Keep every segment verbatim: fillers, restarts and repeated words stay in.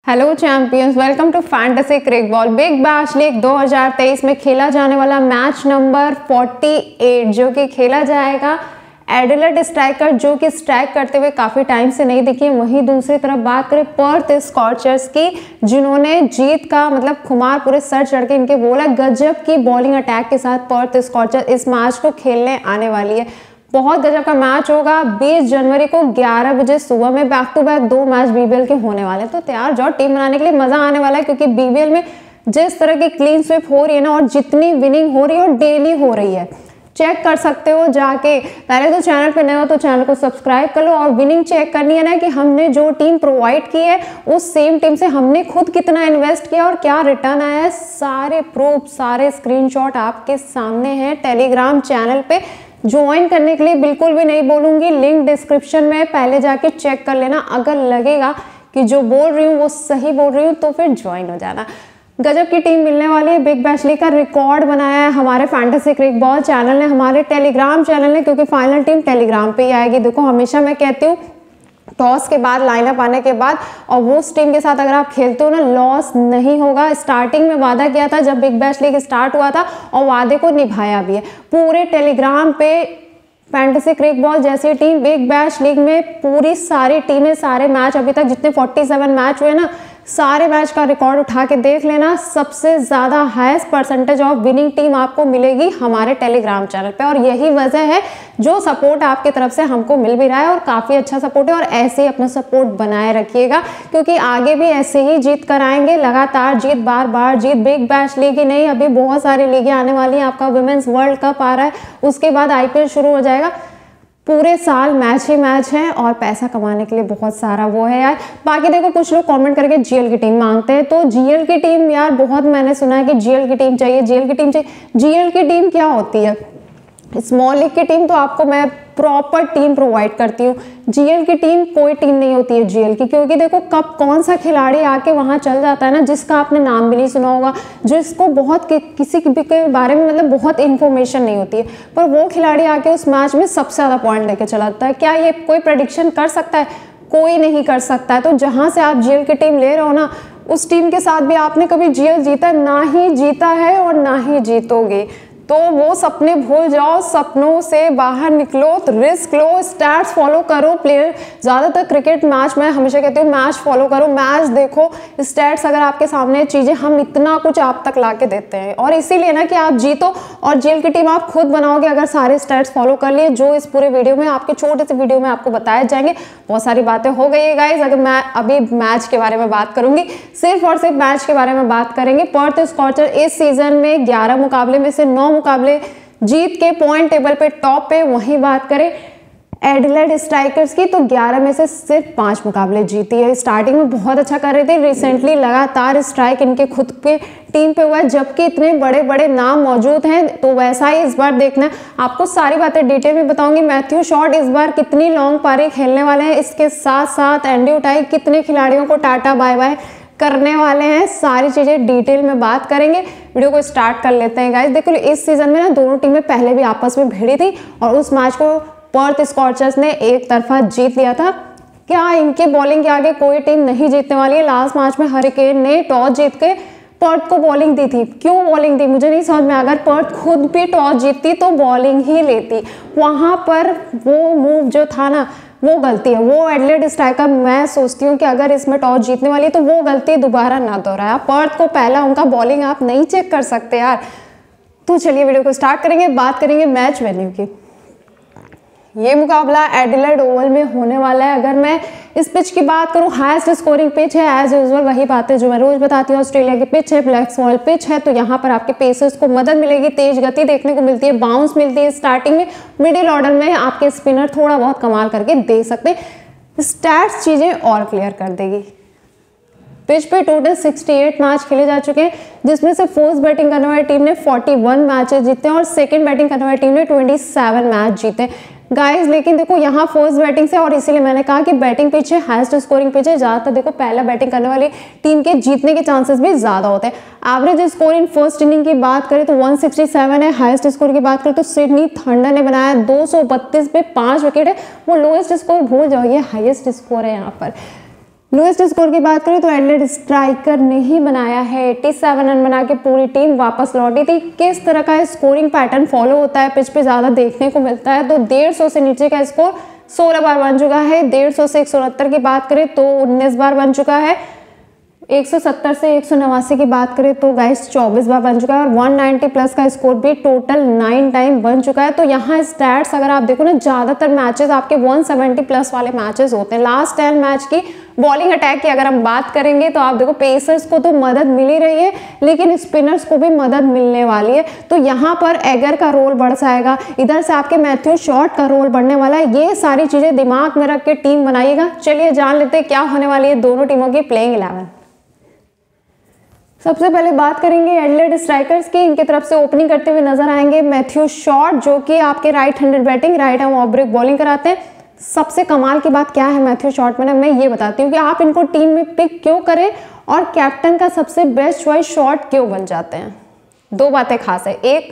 Hello champions, welcome to fantasy crick ball. Big bash league दो हज़ार तेईस में खेला जाने वाला मैच नंबर अड़तालीस जो कि खेला जाएगा एडिलेड स्ट्राइकर जो कि स्ट्राइक करते हुए काफ़ी टाइम से नहीं दिखी। वहीं दूसरी तरफ बात करें पर्थ स्कॉचर्स की, जिन्होंने जीत का मतलब खुमार पूरे सर चढ़ के इनके बोला। गजब की बॉलिंग अटैक के साथ पर्थ स्कॉचर इस मैच को खेलने आने वाली है। बहुत गजब का मैच होगा। बीस जनवरी को ग्यारह बजे सुबह में बैक टू बैक दो मैच बीबीएल के होने वाले हैं, तो तैयार जाओ टीम बनाने के लिए। मजा आने वाला है क्योंकि बीबीएल में जिस तरह की क्लीन स्वीप हो रही है ना, और जितनी विनिंग हो रही है और डेली हो रही है, चेक कर सकते हो जाके। पहले तो चैनल पे नए हो तो चैनल को सब्सक्राइब कर लो, और विनिंग चेक करनी है ना कि हमने जो टीम प्रोवाइड की है उस सेम टीम से हमने खुद कितना इन्वेस्ट किया और क्या रिटर्न आया है। सारे प्रूफ, सारे स्क्रीनशॉट आपके सामने हैं टेलीग्राम चैनल पे। ज्वाइन करने के लिए बिल्कुल भी नहीं बोलूंगी, लिंक डिस्क्रिप्शन में, पहले जाके चेक कर लेना। अगर लगेगा कि जो बोल रही हूँ वो सही बोल रही हूँ तो फिर ज्वाइन हो जाना। गजब की टीम मिलने वाली है। बिग बैश लीग का रिकॉर्ड बनाया है हमारे फैंटेसी क्रिक बॉल चैनल ने, हमारे टेलीग्राम चैनल ने, क्योंकि फाइनल टीम टेलीग्राम पे ही आएगी। देखो हमेशा मैं कहती हूँ टॉस के बाद, लाइनअप आने के बाद, और वो उस टीम के साथ अगर आप खेलते हो ना, लॉस नहीं होगा। स्टार्टिंग में वादा किया था जब बिग बैश लीग स्टार्ट हुआ था, और वादे को निभाया भी है। पूरे टेलीग्राम पे फैंटेसी क्रिक बॉल जैसी टीम बिग बैश लीग में पूरी सारी टीमें, सारे मैच अभी तक जितने सैंतालीस मैच हुए ना, सारे मैच का रिकॉर्ड उठा के देख लेना। सबसे ज़्यादा highest percentage of winning team आपको मिलेगी हमारे टेलीग्राम चैनल पे, और यही वजह है जो सपोर्ट आपके तरफ से हमको मिल भी रहा है, और काफ़ी अच्छा सपोर्ट है। और ऐसे ही अपना सपोर्ट बनाए रखिएगा, क्योंकि आगे भी ऐसे ही जीत कर आएंगे, लगातार जीत, बार बार जीत। बिग बैश लीग ही नहीं, अभी बहुत सारी लीगें आने वाली हैं। आपका वुमेन्स वर्ल्ड कप आ रहा है, उसके बाद आईपीएल शुरू हो जाएगा। पूरे साल मैच ही मैच है, और पैसा कमाने के लिए बहुत सारा वो है यार। बाकी देखो कुछ लोग कमेंट करके जीएल की टीम मांगते हैं, तो जीएल की टीम यार बहुत मैंने सुना है कि जीएल की टीम चाहिए, जीएल की टीम चाहिए। जीएल की टीम क्या होती है? स्मॉल लीग की टीम तो आपको मैं प्रॉपर टीम प्रोवाइड करती हूँ। जीएल की टीम कोई टीम नहीं होती है जीएल की, क्योंकि देखो कब कौन सा खिलाड़ी आके वहाँ चल जाता है ना, जिसका आपने नाम भी नहीं सुना होगा, जिसको बहुत कि, किसी भी के बारे में मतलब बहुत इन्फॉर्मेशन नहीं होती है, पर वो खिलाड़ी आके उस मैच में सबसे ज़्यादा पॉइंट लेके चला जाता है। क्या ये कोई प्रेडिक्शन कर सकता है? कोई नहीं कर सकता है। तो जहाँ से आप जीएल की टीम ले रहे हो ना, उस टीम के साथ भी आपने कभी जीएल जीता ना ही जीता है और ना ही जीतोगे, तो वो सपने भूल जाओ, सपनों से बाहर निकलो, तो रिस्क लो, स्टैट्स फॉलो करो। प्लेयर ज़्यादातर क्रिकेट मैच में हमेशा कहती हूँ मैच फॉलो करो, मैच देखो, स्टैट्स अगर आपके सामने चीज़ें, हम इतना कुछ आप तक ला के देते हैं, और इसीलिए ना कि आप जीतो। और जीएल की टीम आप खुद बनाओगे अगर सारे स्टैट्स फॉलो कर लिए, जो इस पूरे वीडियो में, आपके छोटे से वीडियो में आपको बताए जाएंगे। बहुत सारी बातें हो गई है गाइज। अगर मैं अभी मैच के बारे में बात करूंगी, सिर्फ और सिर्फ मैच के बारे में बात करेंगे। पर्थ स्कॉचर इस सीजन में ग्यारह मुकाबले में से नौ मुकाबले जीत के पॉइंट टेबल पे टॉप पे। वहीं बात करें एडिलेड स्ट्राइकर्स की, तो ग्यारह में से सिर्फ पांच मुकाबले जीती है। स्टार्टिंग में बहुत अच्छा कर रहे थे, रिसेंटली लगातार स्ट्राइक इनके खुद के टीम पे हुआ है, जबकि इतने बड़े बड़े नाम मौजूद हैं। तो वैसा ही इस बार देखना है, आपको सारी बातें डिटेल में बताऊंगी। मैथ्यू शॉर्ट इस बार कितनी लॉन्ग पारी खेलने वाले हैं, इसके साथ साथ एंड्रयू टाई कितने खिलाड़ियों को टाटा बाय बाय करने वाले हैं, सारी चीज़ें डिटेल में बात करेंगे। वीडियो को स्टार्ट कर लेते हैं गाइस। देखो इस सीजन में ना दोनों टीमें पहले भी आपस में भिड़ी थी, और उस मैच को पर्थ स्कॉचर्स ने एक तरफा जीत लिया था। क्या इनके बॉलिंग के आगे कोई टीम नहीं जीतने वाली है? लास्ट मैच में हरिकेन ने टॉस जीत के पर्थ को बॉलिंग दी थी। क्यों बॉलिंग दी मुझे नहीं समझ में। अगर पर्थ खुद भी टॉस जीतती तो बॉलिंग ही लेती। वहां पर वो मूव जो था ना, वो गलती है। वो एडिलेड स्ट्राइकर, मैं सोचती हूँ कि अगर इसमें टॉस जीतने वाली है तो वो गलती दोबारा ना दोहराया। पर्थ को पहला उनका बॉलिंग आप नहीं चेक कर सकते यार। तो चलिए वीडियो को स्टार्ट करेंगे, बात करेंगे मैच वेन्यू की। ये मुकाबला एडिलेड ओवल में होने वाला है। अगर मैं इस पिच की बात करूं, हाईएस्ट स्कोरिंग पिच है एज यूजुअल, वही बातें जो मैं रोज बताती हूँ। ऑस्ट्रेलिया की पिच है, ब्लैक सॉइल पिच है, तो यहाँ पर आपके पेसर्स को मदद मिलेगी, तेज गति देखने को मिलती है, बाउंस मिलती है स्टार्टिंग में। मिडिल ऑर्डर में आपके स्पिनर थोड़ा बहुत कमाल करके दे सकते हैं। स्टैट्स चीजें और क्लियर कर देगी। पिच पे टोटल अड़सठ मैच खेले जा चुके हैं, जिसमें से फर्स्ट बैटिंग करने वाली टीम ने इकतालीस मैचेस जीते हैं, और सेकंड बैटिंग करने वाली टीम ने सत्ताईस मैच जीते गाइस। लेकिन देखो यहाँ फर्स्ट बैटिंग से, और इसीलिए मैंने कहा कि बैटिंग पिच है, हाईएस्ट स्कोरिंग पिच है, ज़्यादातर देखो पहला बैटिंग करने वाली टीम के जीतने के चांसेस भी ज़्यादा होते हैं। Average score in first inning की बात करें तो एक सौ सरसठ है। हाईएस्ट स्कोर की बात करें तो सिडनी थंडर ने बनाया दो सौ बत्तीस पे पाँच विकेट है। वो लोएस्ट स्कोर भूल जाओ, ये हाईएस्ट स्कोर है यहाँ पर। लोएस्ट स्कोर की बात करें तो एडलेड स्ट्राइकर ने ही बनाया है, सत्तासी रन बना के पूरी टीम वापस लौटी थी। किस तरह का स्कोरिंग पैटर्न फॉलो होता है पिच पे ज़्यादा देखने को मिलता है, तो डेढ़ सौ से नीचे का स्कोर सोलह बार बन चुका है। डेढ़ सौ से एक सौ उनहत्तर की बात करें तो उन्नीस बार बन चुका है। एक सौ सत्तर से एक सौ नवासी की बात करें तो गाइस चौबीस बार बन चुका है। और एक सौ नब्बे प्लस का स्कोर भी टोटल नाइन टाइम बन चुका है। तो यहाँ स्टैट्स अगर आप देखो ना, ज़्यादातर मैचेस आपके एक सौ सत्तर प्लस वाले मैचेस होते हैं। लास्ट टेन मैच की बॉलिंग अटैक की अगर हम बात करेंगे तो आप देखो पेसर्स को तो मदद मिल ही रही है, लेकिन स्पिनर्स को भी मदद मिलने वाली है। तो यहाँ पर एगर का रोल बढ़ जाएगा, इधर से आपके मैथ्यू शॉर्ट का रोल बढ़ने वाला है। ये सारी चीज़ें दिमाग में रख के टीम बनाइएगा। चलिए जान लेते हैं क्या होने वाली है दोनों टीमों की प्लेइंग इलेवन। सबसे पहले बात करेंगे एडलेड स्ट्राइकर्स की। इनकी तरफ से ओपनिंग करते हुए नजर आएंगे मैथ्यू शॉर्ट, जो कि आपके right handed batting, right arm off break bowling कराते हैं। सबसे कमाल की बात क्या है मैथ्यू शॉर्ट में ना, मैं ये बताती हूँ कि आप इनको टीम में पिक क्यों करें और कैप्टन का सबसे बेस्ट चॉइस शॉर्ट क्यों बन जाते हैं। दो बातें खास है, एक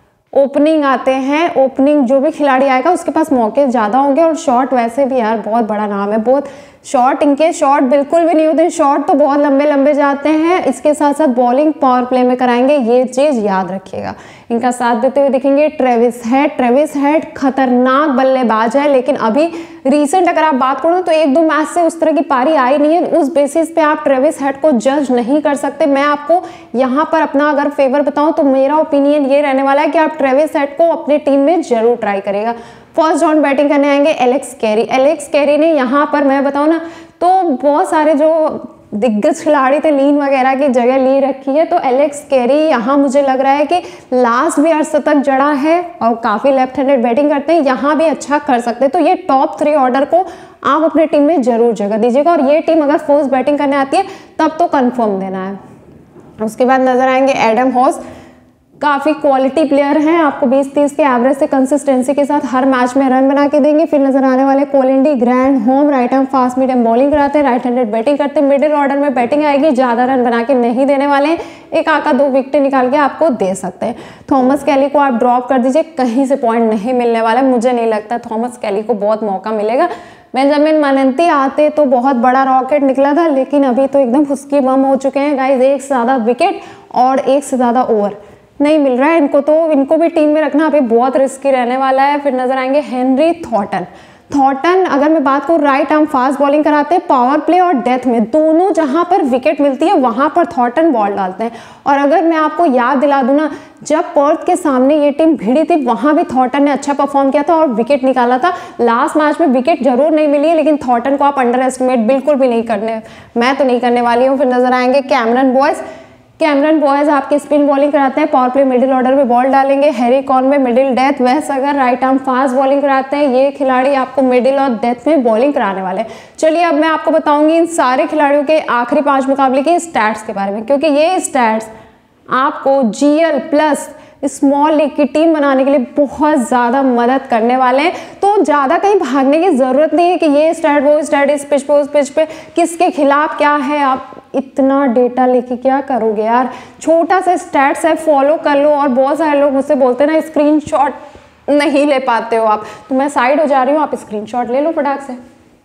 ओपनिंग आते हैं, ओपनिंग जो भी खिलाड़ी आएगा उसके पास मौके ज़्यादा होंगे, और शॉर्ट वैसे भी यार बहुत बड़ा नाम है। बहुत शॉर्ट, इनके शॉर्ट बिल्कुल भी नहीं होते, शॉर्ट तो बहुत लंबे लंबे जाते हैं। इसके साथ साथ बॉलिंग पावर प्ले में कराएंगे, ये चीज़ याद रखिएगा। इनका साथ देते हुए दिखेंगे ट्रेविस हेड। ट्रेविस हेड खतरनाक बल्लेबाज है, लेकिन अभी रिसेंट अगर आप बात करो तो एक दो मैच से उस तरह की पारी आई नहीं है। उस बेसिस पे आप ट्रेविस हेड को जज नहीं कर सकते। मैं आपको यहाँ पर अपना अगर फेवर बताऊँ तो मेरा ओपिनियन ये रहने वाला है कि आप ट्रेविस हेड को अपने टीम में जरूर ट्राई करेगा। फर्स्ट राउंड बैटिंग करने आएंगे एलेक्स कैरी। एलेक्स कैरी ने यहाँ पर मैं बताऊँ ना तो बहुत सारे जो दिग्गज खिलाड़ी थे लीन वगैरह की जगह ली रखी है, तो एलेक्स कैरी यहाँ मुझे लग रहा है कि लास्ट भी अर्धशतक जड़ा है और काफ़ी लेफ्ट हैंडेड बैटिंग करते हैं, यहाँ भी अच्छा कर सकते हैं। तो ये टॉप थ्री ऑर्डर को आप अपने टीम में जरूर जगह दीजिएगा, और ये टीम अगर फर्स्ट बैटिंग करने आती है तब तो कन्फर्म देना है। उसके बाद नजर आएंगे एडम हॉस। काफ़ी क्वालिटी प्लेयर हैं, आपको बीस तीस के एवरेज से कंसिस्टेंसी के साथ हर मैच में रन बना के देंगे। फिर नजर आने वाले Colin de Grandhomme, right hand fast medium bowling कराते हैं, राइट हैंडेड बैटिंग करते हैं। मिडिल ऑर्डर में बैटिंग आएगी, ज़्यादा रन बना के नहीं देने वाले हैं, एक आका दो विकेट निकाल के आपको दे सकते हैं। थॉमस कैली को आप ड्रॉप कर दीजिए, कहीं से पॉइंट नहीं मिलने वाला, मुझे नहीं लगता थॉमस कैली को बहुत मौका मिलेगा। बेंजामिन मानंती आते तो बहुत बड़ा रॉकेट निकला था, लेकिन अभी तो एकदम फुसकी बम हो चुके हैं गाइस। एक से ज़्यादा विकेट और एक से ज़्यादा ओवर नहीं मिल रहा है इनको, तो इनको भी टीम में रखना अभी बहुत रिस्की रहने वाला है। फिर नजर आएंगे हेनरी थॉर्टन। थॉर्टन अगर मैं बात करूँ राइट आर्म फास्ट बॉलिंग कराते हैं, पावर प्ले और डेथ में दोनों जहां पर विकेट मिलती है वहां पर थॉर्टन बॉल डालते हैं। और अगर मैं आपको याद दिला दूं ना, जब पर्थ के सामने ये टीम भिड़ी थी वहां भी थॉर्टन ने अच्छा परफॉर्म किया था और विकेट निकाला था। लास्ट मैच में विकेट जरूर नहीं मिली है, लेकिन थॉर्टन को आप अंडर एस्टिमेट बिल्कुल भी नहीं करने, मैं तो नहीं करने वाली हूँ। फिर नजर आएंगे कैमरन बॉयज। कैमरन बॉयज आपके स्पिन बॉलिंग कराते हैं, पावर प्ले मिडिल ऑर्डर में बॉल डालेंगे। Harry Conway middle death, Wes Agar right arm fast bowling कराते हैं, ये खिलाड़ी आपको मिडिल और डेथ में बॉलिंग कराने वाले हैं। चलिए अब मैं आपको बताऊंगी इन सारे खिलाड़ियों के आखिरी पांच मुकाबले के स्टैट्स के बारे में, क्योंकि ये स्टैट्स आपको जीएल प्लस स्मॉल लीग की टीम बनाने के लिए बहुत ज़्यादा मदद करने वाले हैं। तो ज़्यादा कहीं भागने की ज़रूरत नहीं है कि ये स्टैट वो स्टैट, इस पिच पे उस पिच पे किसके खिलाफ क्या है। आप इतना डेटा लेके क्या करोगे यार, छोटा सा स्टैट्स है, फॉलो कर लो। और बहुत सारे लोग मुझसे बोलते हैं ना स्क्रीनशॉट नहीं ले पाते हो आप, तो मैं साइड हो जा रही हूँ, आप स्क्रीनशॉट ले लो फटाक से।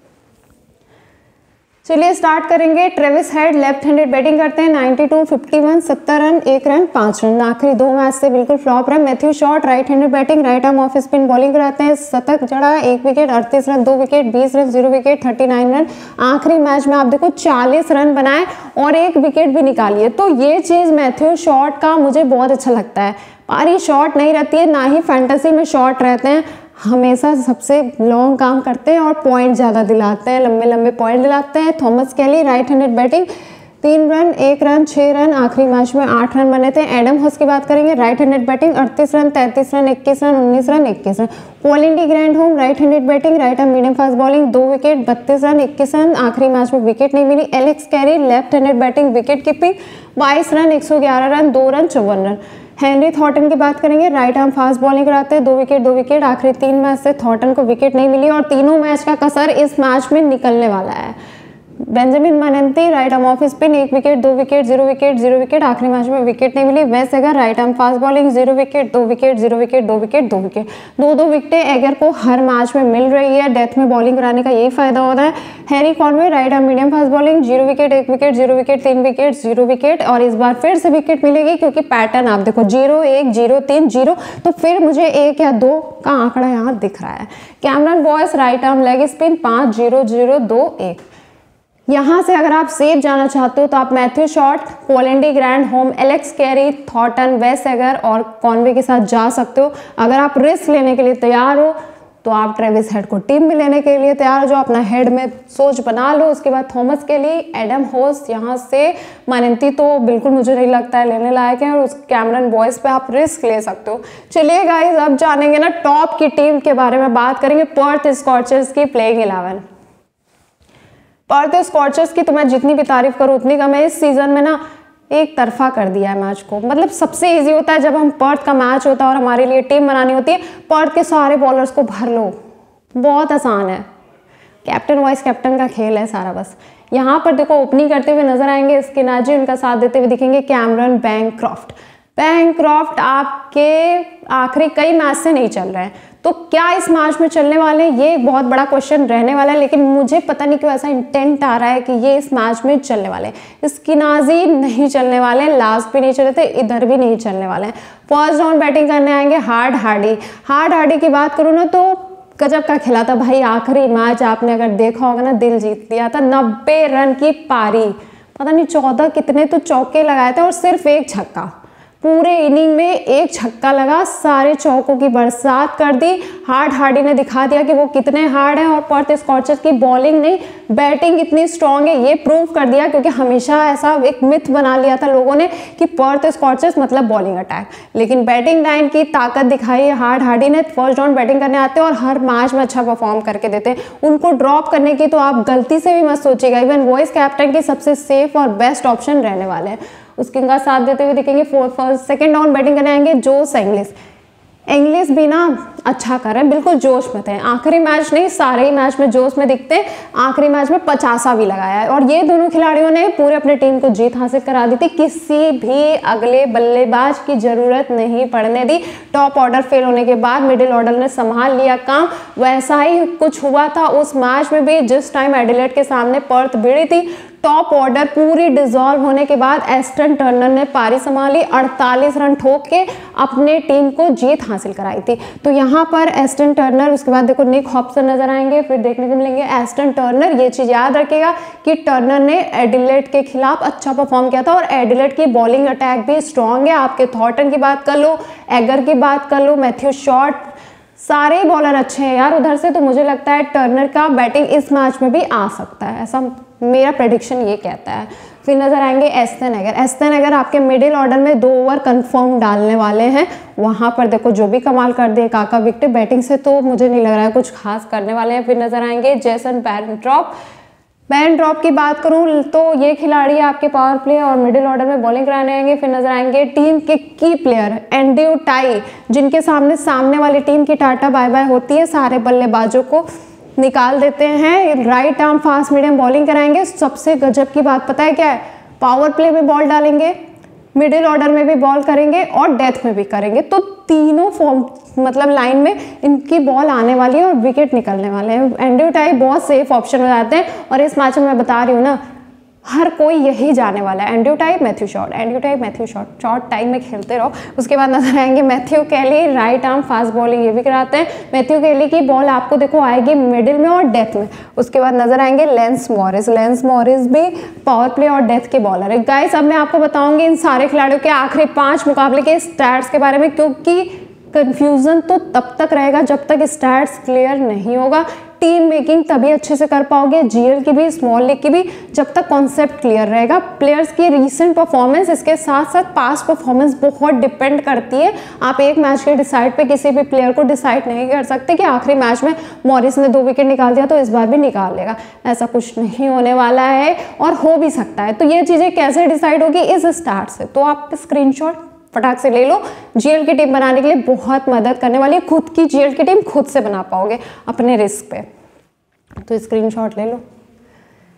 चलिए स्टार्ट करेंगे। Travis Head left handed batting करते हैं, बानवे, इक्यावन, सत्तर रन, एक रन, पाँच रन। आखिरी दो मैच से बिल्कुल फ्लॉप रहे। Matthew Short right handed batting, right arm off spin bowling कराते हैं, शतक जड़ा, एक विकेट, अड़तीस रन, दो विकेट, बीस रन, जीरो विकेट, उनतालीस रन। आखिरी मैच में आप देखो चालीस रन बनाए और एक विकेट भी निकाली है। तो ये चीज़ मैथ्यू शॉर्ट का मुझे बहुत अच्छा लगता है। पारी शॉर्ट नहीं रहती है, ना ही फैंटेसी में शॉर्ट रहते हैं, हमेशा सबसे लॉन्ग काम करते हैं और पॉइंट ज़्यादा दिलाते हैं, लंबे लंबे पॉइंट दिलाते हैं। Thomas Kelly right handed batting, तीन रन, एक रन, छः रन। आखिरी मैच में आठ रन बने थे। एडम हॉस की बात करेंगे, राइट हैंडेड बैटिंग, अड़तीस रन, तैंतीस रन, इक्कीस रन, उन्नीस रन, इक्कीस run. Colin de Grandhomme right handed batting, right arm medium fast bowling, दो विकेट, बत्तीस रन, इक्कीस रन। आखिरी मैच में विकेट नहीं मिली। Alex Carey left handed batting, wicket keeping, बाईस रन, एक सौ ग्यारह रन, दो रन, चौवन रन। हेनरी थॉर्टन की बात करेंगे, राइट आर्म फास्ट बॉलिंग कराते हैं, दो विकेट दो विकेट। आखिरी तीन मैच से थॉर्टन को विकेट नहीं मिली और तीनों मैच का कसर इस मैच में निकलने वाला है। Benjamin Manenti right arm off spin, एक विकेट, दो wicket, zero wicket, zero wicket, आखिरी मैच में विकेट नहीं मिली। Wes Agar right arm fast bowling, zero wicket, दो विकेट, जीरो विकेट, दो विकेट, दो विकेट, दो दो विकेटें एगर को हर मैच में मिल रही है। डेथ में बॉलिंग कराने का यही फायदा होता है। Harry Conway right arm medium fast bowling, zero wicket, एक विकेट, जीरो विकेट, तीन विकेट, जीरो विकेट, और इस बार फिर से विकेट मिलेगी क्योंकि पैटर्न आप देखो जीरो एक जीरो तीन जीरो, तो फिर मुझे एक या दो का आंकड़ा यहाँ दिख रहा है। Cameron Boyce right arm leg spin, पाँच जीरो जीरो दो एक। यहाँ से अगर आप सेफ जाना चाहते हो तो आप Matthew Short, Colin de Grandhomme, Alex Carey, Thornton, Wes Agar और कॉनवे के साथ जा सकते हो। अगर आप रिस्क लेने के लिए तैयार हो तो आप ट्रेविस हेड को टीम में लेने के लिए तैयार हो, जो अपना हेड में सोच बना लो। उसके बाद थॉमस के लिए एडम होस्ट, यहाँ से मनंती तो बिल्कुल मुझे नहीं लगता है लेने लायक है, और उस कैमरन बॉयस पे आप रिस्क ले सकते हो। चलिए गाइस, अब जानेंगे ना टॉप की टीम के बारे में, बात करेंगे पर्थ स्कॉचर्स की प्लेइंग इलेवन। पर्थ स्कॉचर्स की तो मैं जितनी भी तारीफ करूँ उतनी कम है। इस सीजन में ना एक तरफा कर दिया है मैच को। मतलब सबसे इजी होता है जब हम पर्थ का मैच होता है और हमारे लिए टीम बनानी होती है, पर्थ के सारे बॉलर्स को भर लो, बहुत आसान है। कैप्टन वाइस कैप्टन का खेल है सारा बस। यहाँ पर देखो ओपनिंग करते हुए नजर आएंगे स्किनाजी, उनका साथ देते हुए दिखेंगे कैमरन बैंक्रॉफ्ट। बैंक्रॉफ्ट आपके आखिरी कई मैच से नहीं चल रहे हैं, तो क्या इस मैच में चलने वाले हैं, ये एक बहुत बड़ा क्वेश्चन रहने वाला है। लेकिन मुझे पता नहीं क्यों ऐसा इंटेंट आ रहा है कि ये इस मैच में चलने वाले हैं। स्किनाजी नहीं चलने वाले, लास्ट भी नहीं चले थे, इधर भी नहीं चलने वाले हैं। फर्स्ट राउंड बैटिंग करने आएंगे हार्ड हार्डी। हार्ड हार्डी की बात करूँ ना तो गजब का खिला था भाई। आखिरी मैच आपने अगर देखा होगा ना, दिल जीत लिया था। नब्बे रन की पारी, पता नहीं चौदह कितने तो चौके लगाए थे और सिर्फ एक छक्का। पूरे इनिंग में एक छक्का लगा, सारे चौकों की बरसात कर दी। हार्ड हार्डी ने दिखा दिया कि वो कितने हार्ड हैं, और पर्थ स्कॉचर्स की बॉलिंग नहीं बैटिंग कितनी स्ट्रांग है ये प्रूव कर दिया। क्योंकि हमेशा ऐसा एक मिथ बना लिया था लोगों ने कि पर्थ स्कॉचर्स मतलब बॉलिंग अटैक, लेकिन बैटिंग लाइन की ताकत दिखाई है हार्ड हार्डी ने। फर्स्ट राउंड बैटिंग करने आते हैं और हर मैच में अच्छा परफॉर्म करके देते हैं। उनको ड्रॉप करने की तो आप गलती से भी मत सोचिएगा। इवन वॉइस कैप्टन की सबसे सेफ और बेस्ट ऑप्शन रहने वाले हैं। उसके का साथ देते हुए दिखेंगे fourth first second down batting करने आएंगे जोस इंग्लिश। इंग्लिश भी ना अच्छा कर रहे हैं, बिल्कुल जोश में थे। आखिरी मैच नहीं, सारे ही मैच में जोश में दिखते हैं। आखिरी मैच में पचासा भी लगाया है, और ये दोनों खिलाड़ियों ने पूरे अपने टीम को जीत हासिल करा दी थी। किसी भी अगले बल्लेबाज की जरूरत नहीं पड़ने दी। टॉप ऑर्डर फेल होने के बाद मिडिल ऑर्डर ने संभाल लिया काम। वैसा ही कुछ हुआ था उस मैच में भी जिस टाइम एडिलेड के सामने पर्थ भिड़ी थी। टॉप ऑर्डर पूरी डिसॉल्व होने के बाद एस्टन टर्नर ने पारी संभाली, अड़तालीस रन ठोक के अपने टीम को जीत हासिल कराई थी। तो यहाँ पर एस्टन टर्नर, उसके बाद देखो निक हॉब्सन नजर आएंगे, फिर देखने को मिलेंगे एस्टन टर्नर। ये चीज याद रखिएगा कि टर्नर ने एडिलेड के खिलाफ अच्छा परफॉर्म किया था, और एडिलेड की बॉलिंग अटैक भी स्ट्रांग है। आपके थॉर्टन की बात कर लो, एगर की बात कर लो, मैथ्यू शॉट, सारे ही बॉलर अच्छे हैं यार उधर से। तो मुझे लगता है टर्नर का बैटिंग इस मैच में भी आ सकता है, ऐसा मेरा प्रेडिक्शन ये कहता है। फिर नजर आएंगे एस्टन एगर। एस्टन एगर आपके मिडिल ऑर्डर में दो ओवर कंफर्म डालने वाले हैं। वहां पर देखो जो भी कमाल कर दे काका विकेट, बैटिंग से तो मुझे नहीं लग रहा है कुछ खास करने वाले हैं। फिर नजर आएंगे जेसन बैरनट्रॉप। बैरनट्रॉप की बात करूं तो ये खिलाड़ी आपके पावर प्ले और मिडिल ऑर्डर में बॉलिंग कराने आएंगे। फिर नजर आएंगे टीम के की प्लेयर एंड्रयू टाई, जिनके सामने सामने वाली टीम की टाटा बाय बाय होती है, सारे बल्लेबाजों को निकाल देते हैं। Right arm fast medium bowling कराएंगे। सबसे गजब की बात पता है क्या है, पावर प्ले में बॉल डालेंगे, मिडिल ऑर्डर में भी बॉल करेंगे और डेथ में भी करेंगे। तो तीनों फॉर्म मतलब लाइन में इनकी बॉल आने वाली है और विकेट निकलने वाले हैं। एंड्रयू टाई बहुत सेफ ऑप्शन हो जाते हैं, और इस मैच में मैं बता रही हूँ ना हर कोई यही जाने वाला है। Andrew Tye Matthew Short, Andrew Tye Matthew Short, short time में खेलते रहो। उसके बाद नजर आएंगे Matthew Kelly, right arm fast bowling ये भी कराते हैं। मैथ्यू कैली की बॉल आपको देखो आएगी मिडिल में और डेथ में। उसके बाद नजर आएंगे लेंस मॉरिस। लेंस मॉरिस भी पावर प्ले और डेथ के बॉलर है। गाइस अब मैं आपको बताऊंगी इन सारे खिलाड़ियों के आखिरी पांच मुकाबले के स्टैट्स के बारे में, क्योंकि कंफ्यूजन तो तब तक रहेगा जब तक स्टैट्स क्लियर नहीं होगा। टीम मेकिंग तभी अच्छे से कर पाओगे, जीएल की भी स्मॉल लीग की भी, जब तक कॉन्सेप्ट क्लियर रहेगा। प्लेयर्स की रीसेंट परफॉर्मेंस, इसके साथ साथ पास्ट परफॉर्मेंस बहुत डिपेंड करती है। आप एक मैच के डिसाइड पे किसी भी प्लेयर को डिसाइड नहीं कर सकते कि आखिरी मैच में मॉरिस ने दो विकेट निकाल दिया तो इस बार भी निकाल लेगा। ऐसा कुछ नहीं होने वाला है, और हो भी सकता है। तो ये चीज़ें कैसे डिसाइड होगी इस स्टार्ट से, तो आप स्क्रीनशॉट फटाक से ले लो। जीएल की टीम बनाने के लिए बहुत मदद करने वाली है। खुद की जीएल की टीम खुद से बना पाओगे अपने रिस्क पे, तो स्क्रीनशॉट ले लो।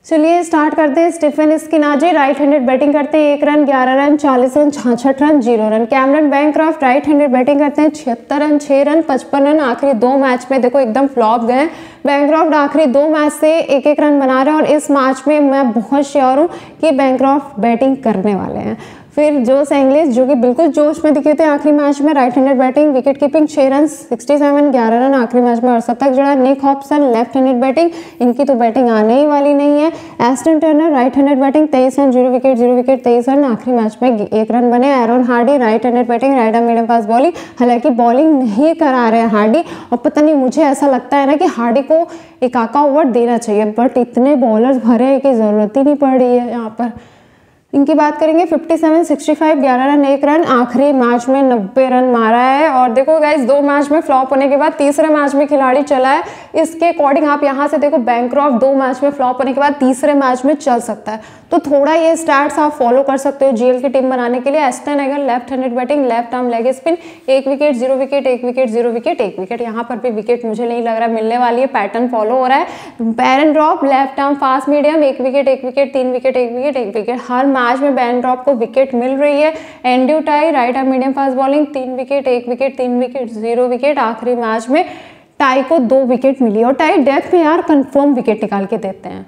चलिए स्टार्ट करते हैं। Stephen Eskinazi right handed batting करते हैं, एक रन, ग्यारह रन, चालीस रन, छियासठ run, zero run. Cameron Bancroft right handed batting करते हैं, छिहत्तर रन, छह रन, पचपन रन। आखिरी दो मैच में देखो एकदम फ्लॉप गए। बैंक्रॉफ्ट आखिरी दो मैच से एक एक रन बना रहे हैं और इस मैच में मैं बहुत श्योर हूँ कि बैंक्रॉफ्ट बैटिंग करने वाले हैं। फिर जोस इंग्लिश जो कि बिल्कुल जोश में दिखे थे आखिरी मैच में, right handed batting, wicket keeping, छह रन, सड़सठ, ग्यारह रन आखिरी मैच में और शतक जड़ा। Nick Hobson left handed batting, इनकी तो बैटिंग आने ही वाली नहीं है। Ashton Turner right handed batting, तेईस run, zero wicket, zero wicket, तेईस रन आखिरी मैच में एक रन बने। Aaron Hardie right handed batting, right arm medium fast bowling, हालांकि बॉलिंग नहीं करा रहे हैं हार्डी और पता नहीं मुझे ऐसा लगता है ना कि हार्डी को एक आका ओवर देना चाहिए, बट इतने बॉलर्स भरे हैं कि जरूरत ही नहीं पड़ रही है यहाँ पर। इनकी बात करेंगे, सत्तावन, पैंसठ, ग्यारह रन, एक रन, आखिरी मैच में नब्बे रन मारा है। और देखो गाइस, दो मैच में फ्लॉप होने के बाद तीसरे मैच में खिलाड़ी चला है, इसके अकॉर्डिंग आप यहाँ से देखो बैंक्रॉफ्ट दो मैच में फ्लॉप होने के बाद तीसरे मैच में चल सकता है, तो थोड़ा ये स्टैट्स आप फॉलो कर सकते हो जीएल की टीम बनाने के लिए। Ashton Agar left handed batting, left arm leg spin, एक विकेट, जीरो विकेट, एक विकेट, जीरो विकेट, एक विकेट। यहाँ पर भी विकेट मुझे नहीं लग रहा मिलने वाली है, पैटर्न फॉलो हो रहा है। Behrendorff left arm fast medium, एक विकेट, एक विकेट, तीन विकेट, एक विकेट, एक विकेट। हर मैच में बैरन ड्रॉप को विकेट मिल रही है। Andrew Tye right arm medium fast bowling, तीन विकेट, एक विकेट, तीन विकेट, जीरो विकेट। आखिरी मैच में टाई को दो विकेट मिली और टाई डेथ में यार कंफर्म विकेट निकाल के देते हैं।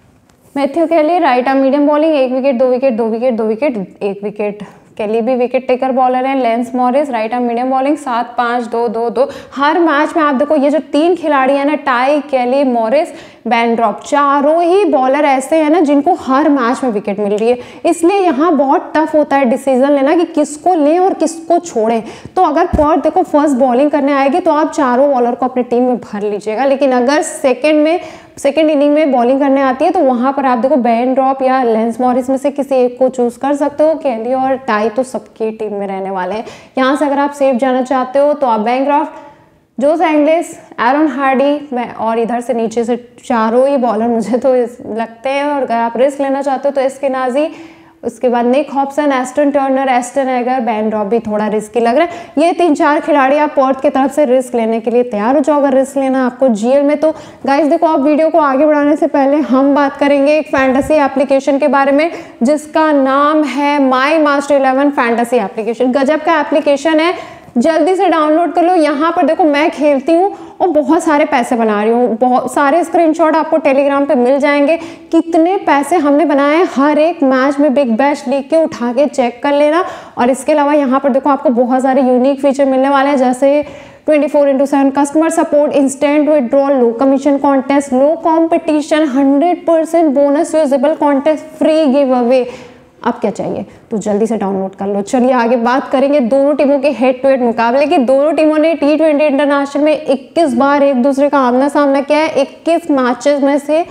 Matthew Kelly right arm medium bowling, एक विकेट, दो विकेट, दो विकेट, दो विकेट, एक विकेट। केली भी विकेट टेकर बॉलर है। Lance Morris right arm medium bowling, सात, पाँच, दो, दो, दो। हर मैच में आप देखो ये जो तीन खिलाड़ी है ना, टाई, केली, मॉरिस, बैन ड्रॉप, चारों ही बॉलर ऐसे हैं ना जिनको हर मैच में विकेट मिल रही है, इसलिए यहाँ बहुत टफ होता है डिसीजन लेना कि किसको लें और किसको छोड़ें। तो अगर पर्थ देखो फर्स्ट बॉलिंग करने आएगी तो आप चारों बॉलर को अपनी टीम में भर लीजिएगा, लेकिन अगर सेकेंड में सेकेंड इनिंग में बॉलिंग करने आती है तो वहां पर आप देखो बैन ड्रॉप या लेंस मॉरिस में से किसी एक को चूज कर सकते हो। केली और टाई तो सबकी टीम में रहने वाले हैं। यहाँ से अगर आप सेफ जाना चाहते हो तो आप Bancroft, Josh Inglis, Aaron Hardie, मैं और इधर से नीचे से चारों ही बॉलर मुझे तो लगते हैं। और अगर आप रिस्क लेना चाहते हो तो स्किनाजी, उसके बाद Nick Hobson, Ashton Turner, Ashton Agar, Behrendorff भी थोड़ा रिस्की लग रहा है। ये तीन चार खिलाड़ी आप पर्थ की तरफ से रिस्क लेने के लिए तैयार हो जाओ अगर रिस्क लेना आपको जीएल में। तो गाइस देखो, आप वीडियो को आगे बढ़ाने से पहले हम बात करेंगे एक फैंटेसी एप्लीकेशन के बारे में जिसका नाम है My Master Eleven fantasy application. गजब का एप्लीकेशन है, जल्दी से डाउनलोड कर लो। यहाँ पर देखो मैं खेलती हूँ और बहुत सारे पैसे बना रही हूँ, बहुत सारे स्क्रीनशॉट आपको टेलीग्राम पे मिल जाएंगे। कितने पैसे हमने बनाए हैं हर एक मैच में, बिग बैश लीग के उठा के चेक कर लेना। और इसके अलावा यहाँ पर देखो आपको बहुत सारे यूनिक फीचर मिलने वाले हैं, जैसे twenty four into seven customer support, instant withdrawal, low commission contest, low competition, hundred percent bonus usable contest, free give away. अब क्या चाहिए, तो जल्दी से डाउनलोड कर लो। चलिए आगे बात करेंगे दोनों टीमों के हेड टू हेड मुकाबले की। दोनों टीमों ने टी ट्वेंटी इंटरनेशनल में इक्कीस बार एक दूसरे का आमना सामना किया है। इक्कीस मैचेस में से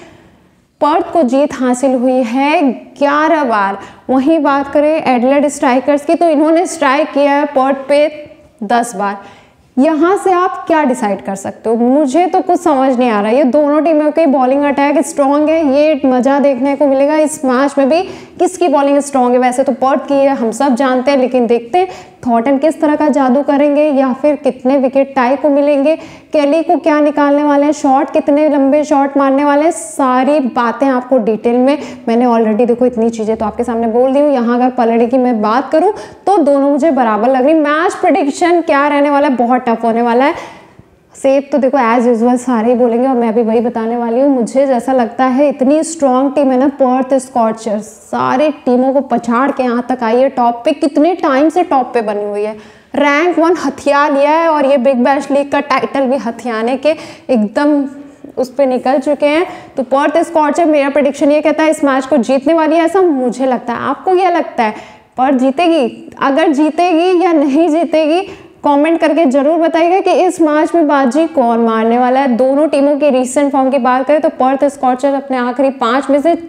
पर्थ को जीत हासिल हुई है ग्यारह बार। वहीं बात करें एडिलेड स्ट्राइकर्स की तो इन्होंने स्ट्राइक किया है पर्थ पे दस बार। यहाँ से आप क्या डिसाइड कर सकते हो, मुझे तो कुछ समझ नहीं आ रहा। ये दोनों टीमों के बॉलिंग अटैक स्ट्रॉन्ग है, ये मजा देखने को मिलेगा इस मैच में भी किसकी बॉलिंग स्ट्रॉन्ग है। वैसे तो पर्थ की है हम सब जानते हैं, लेकिन देखते हैं थॉर्टन किस तरह का जादू करेंगे या फिर कितने विकेट टाई को मिलेंगे, केली को क्या निकालने वाले हैं, शॉट कितने लंबे शॉट मारने वाले हैं। सारी बातें आपको डिटेल में मैंने ऑलरेडी देखो इतनी चीज़ें तो आपके सामने बोल दी हूँ। यहाँ अगर पलड़े की मैं बात करूँ तो दोनों मुझे बराबर लग रही। मैच प्रेडिक्शन क्या रहने वाला है, बहुत टफ होने वाला है। सेफ तो देखो एज यूजुअल सारे ही बोलेंगे और मैं भी वही बताने वाली हूँ। मुझे जैसा लगता है इतनी स्ट्रॉन्ग टीम है ना पर्थ स्कॉचर्स, सारे टीमों को पछाड़ के यहाँ तक आई है टॉप पे, कितने टाइम से टॉप पे बनी हुई है, रैंक वन हथिया लिया है और ये बिग बैश लीग का टाइटल भी हथियाने के एकदम उस पर निकल चुके हैं। तो पर्थ स्कॉचर, मेरा प्रेडिक्शन ये कहता है इस मैच को जीतने वाली है, ऐसा मुझे लगता है। आपको क्या लगता है, पर्थ जीतेगी? अगर जीतेगी या नहीं जीतेगी कमेंट करके जरूर बताइएगा कि इस मैच में बाजी कौन मारने वाला है। दोनों टीमों की रीसेंट फॉर्म की बात करें तो पर्थ स्कॉचर अपने आखिरी पांच में से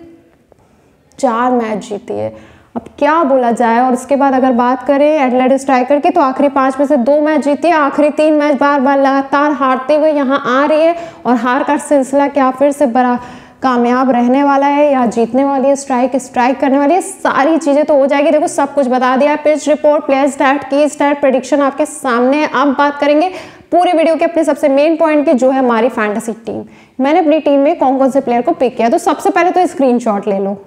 चार मैच जीती है, अब क्या बोला जाए। और उसके बाद अगर बात करें एडिलेड स्ट्राइकर की तो आखिरी पांच में से दो मैच जीती है, आखिरी तीन मैच बार बार लगातार हारते हुए यहाँ आ रही है। और हार का सिलसिला क्या फिर से बड़ा कामयाब रहने वाला है या जीतने वाली है, स्ट्राइक स्ट्राइक करने वाली है, सारी चीज़ें तो हो जाएगी। देखो सब कुछ बता दिया, pitch report, player stat, key stat, prediction आपके सामने है। अब बात करेंगे पूरे वीडियो के अपने सबसे मेन पॉइंट के, जो है हमारी फैंटेसी टीम। मैंने अपनी टीम में कौन कौन से प्लेयर को पिक किया, तो सबसे पहले तो स्क्रीनशॉट ले लो।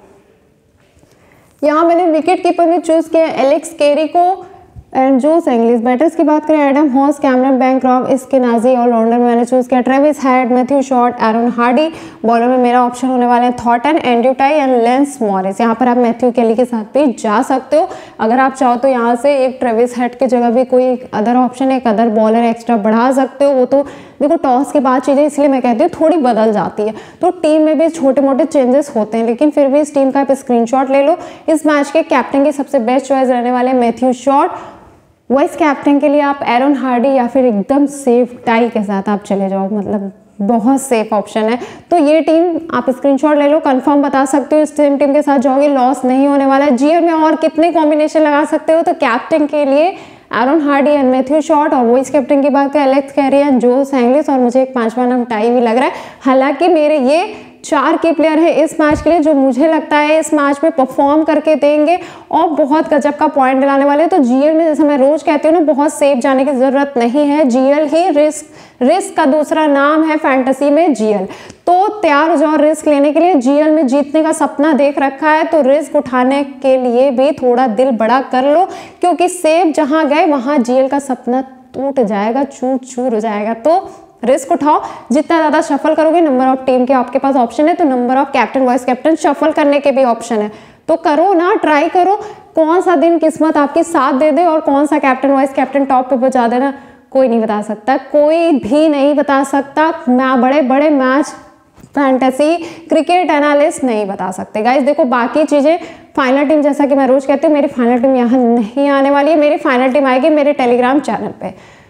यहाँ मैंने विकेट कीपर में चूज किया एलेक्स कैरी को एंड जोस इंग्लिश। बैटर्स की बात करें Adam Hose, Cameron Bancroft, Eskinazi. Allrounder में मैंने चूज किया Travis Head, Matthew Short, Aaron Hardie. Bowler में मेरा ऑप्शन होने वाले हैं Thornton, Andrew Tye and Lance Morris. यहाँ पर आप मैथ्यू केली के साथ भी जा सकते हो। अगर आप चाहो तो यहाँ से एक ट्रेविस हेड की जगह भी कोई अदर ऑप्शन, एक अदर बॉलर एक्स्ट्रा बढ़ा सकते हो। वो तो देखो टॉस के बाद चीज़ें, इसलिए मैं कहती हूँ थोड़ी बदल जाती है, तो टीम में भी छोटे मोटे चेंजेस होते हैं, लेकिन फिर भी इस टीम का आप स्क्रीनशॉट ले लो। इस मैच के कैप्टन की सबसे बेस्ट चॉइस रहने वाले मैथ्यू शॉट। वाइस कैप्टन के लिए आप एरन हार्डी या फिर एकदम सेफ टाई के साथ आप चले जाओ, मतलब बहुत सेफ ऑप्शन है। तो ये टीम आप स्क्रीनशॉट ले लो, कंफर्म बता सकते हो इस टीम टीम के साथ जाओगे, लॉस नहीं होने वाला है। जीएल में और कितने कॉम्बिनेशन लगा सकते हो, तो कैप्टन के लिए Aaron Hardie and Matthew Short, और वाइस कैप्टन की बात करें Alex Carey and Josh Inglis, और मुझे एक पांचवा नाम टाई भी लग रहा है। हालांकि मेरे ये चार की प्लेयर है इस मैच के लिए जो मुझे लगता है इस मैच में परफॉर्म करके देंगे और बहुत गजब का पॉइंट दिलाने वाले हैं। तो जीएल में जैसे मैं रोज कहती हूँ ना, बहुत सेफ जाने की जरूरत नहीं है। जीएल ही रिस्क रिस्क का दूसरा नाम है फैंटेसी में जीएल। तो तैयार हो जाओ रिस्क लेने के लिए। जीएल में जीतने का सपना देख रखा है, तो रिस्क उठाने के लिए भी थोड़ा दिल बड़ा कर लो, क्योंकि सेफ जहां गए वहां जीएल का सपना टूट जाएगा, चूर चूर हो जाएगा। तो रिस्क उठाओ। जितना ज़्यादा शफल करोगे, नंबर ऑफ टीम के आपके पास ऑप्शन है, तो number of captain vice captain shuffle करने के भी ऑप्शन है। तो करो ना, ट्राई करो। कौन सा दिन किस्मत आपकी साथ दे दे और कौन सा कैप्टन वाइस कैप्टन टॉप पे पहुंचा देना, कोई नहीं बता सकता, कोई भी नहीं बता सकता। मैं बड़े बड़े मैच फैंटेसी क्रिकेट एनालिस्ट नहीं बता सकते। गाइस देखो, बाकी चीज़ें फाइनल टीम, जैसा कि मैं रोज कहती हूँ, मेरी फाइनल टीम यहाँ नहीं आने वाली है। मेरी फाइनल टीम आएगी मेरे टेलीग्राम चैनल पे।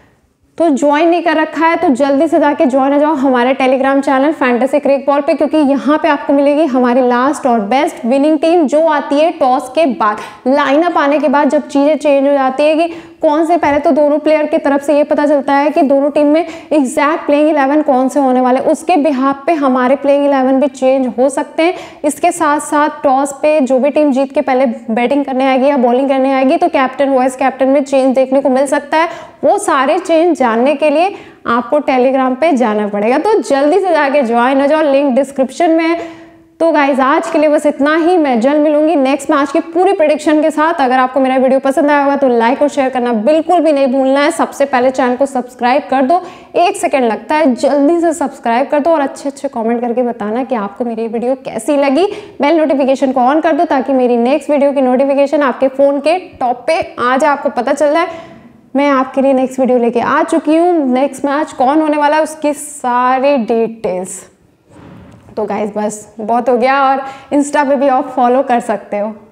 तो ज्वाइन नहीं कर रखा है तो जल्दी से जाके ज्वाइन हो जाओ हमारे Telegram channel fantasy crick ball पे, क्योंकि यहाँ पे आपको मिलेगी हमारी लास्ट और बेस्ट विनिंग टीम, जो आती है टॉस के बाद, लाइनअप आने के बाद, जब चीज़ें चेंज हो जाती है कि कौन से, पहले तो दोनों प्लेयर की तरफ से ये पता चलता है कि दोनों टीम में एग्जैक्ट प्लेइंग इलेवन कौन से होने वाले, उसके बिहाफ पे हमारे प्लेइंग इलेवन भी चेंज हो सकते हैं। इसके साथ साथ टॉस पे जो भी टीम जीत के पहले बैटिंग करने आएगी या बॉलिंग करने आएगी, तो कैप्टन वाइस कैप्टन में चेंज देखने को मिल सकता है। वो सारे चेंज जानने के लिए आपको टेलीग्राम पे जाना पड़ेगा, तो जल्दी से जाके ज्वाइन हो जाओ, लिंक डिस्क्रिप्शन में है। तो गाइज आज के लिए बस इतना ही। मैं जल्द मिलूंगी नेक्स्ट मैच की पूरी प्रेडिक्शन के साथ। अगर आपको मेरा वीडियो पसंद आया होगा तो लाइक और शेयर करना बिल्कुल भी नहीं भूलना है। सबसे पहले चैनल को सब्सक्राइब कर दो, एक सेकंड लगता है, जल्दी से सब्सक्राइब कर दो और अच्छे अच्छे कमेंट करके बताना कि आपको मेरी वीडियो कैसी लगी। बेल नोटिफिकेशन को ऑन कर दो ताकि मेरी नेक्स्ट वीडियो की नोटिफिकेशन आपके फ़ोन के टॉप पे आ जाए, आपको पता चल जाए। मैं आपके लिए नेक्स्ट वीडियो लेके आ चुकी हूँ। नेक्स्ट मैच कौन होने वाला है उसकी सारी डिटेल्स। तो गाइज बस बहुत हो गया, और इंस्टा पे भी आप फॉलो कर सकते हो।